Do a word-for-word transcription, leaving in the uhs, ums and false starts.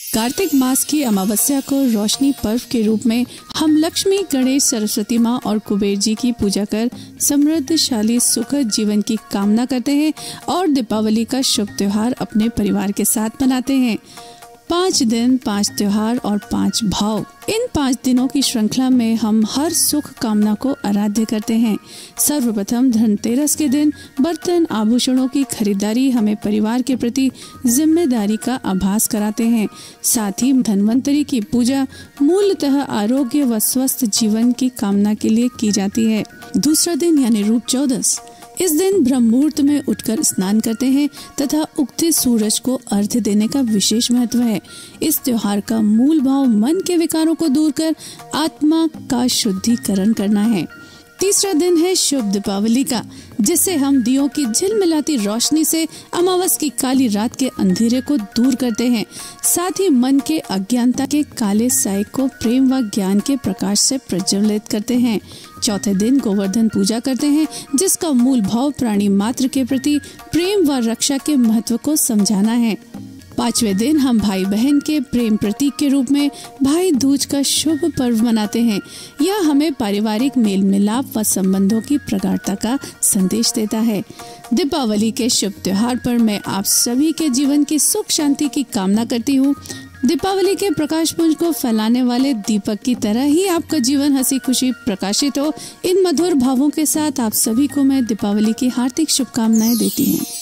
कार्तिक मास की अमावस्या को रोशनी पर्व के रूप में हम लक्ष्मी, गणेश, सरस्वती माँ और कुबेर जी की पूजा कर समृद्धशाली सुखद जीवन की कामना करते हैं और दीपावली का शुभ त्योहार अपने परिवार के साथ मनाते हैं। पाँच दिन, पाँच त्योहार और पाँच भाव, इन पाँच दिनों की श्रृंखला में हम हर सुख कामना को आराध्य करते हैं। सर्वप्रथम धनतेरस के दिन बर्तन आभूषणों की खरीदारी हमें परिवार के प्रति जिम्मेदारी का आभास कराते हैं। साथ ही धन्वंतरी की पूजा मूलतः आरोग्य व स्वस्थ जीवन की कामना के लिए की जाती है। दूसरा दिन यानी रूप चौदस, इस दिन ब्रह्म मुहूर्त में उठकर स्नान करते हैं तथा उगते सूरज को अर्घ्य देने का विशेष महत्व है। इस त्योहार का मूल भाव मन के विकारों को दूर कर आत्मा का शुद्धिकरण करना है। तीसरा दिन है शुभ दीपावली का, जिसे हम दियों की झिलमिलाती रोशनी से अमावस की काली रात के अंधेरे को दूर करते हैं। साथ ही मन के अज्ञानता के काले साए को प्रेम व ज्ञान के प्रकाश से प्रज्वलित करते हैं। चौथे दिन गोवर्धन पूजा करते हैं, जिसका मूल भाव प्राणी मात्र के प्रति प्रेम व रक्षा के महत्व को समझाना है। पांचवें दिन हम भाई बहन के प्रेम प्रतीक के रूप में भाई दूज का शुभ पर्व मनाते हैं। यह हमें पारिवारिक मेल मिलाप व संबंधों की प्रगाढ़ता का संदेश देता है। दीपावली के शुभ त्योहार पर मैं आप सभी के जीवन की सुख शांति की कामना करती हूँ। दीपावली के प्रकाश पुंज को फैलाने वाले दीपक की तरह ही आपका जीवन हंसी खुशी प्रकाशित हो। इन मधुर भावों के साथ आप सभी को मैं दीपावली की हार्दिक शुभकामनाएं देती हूँ।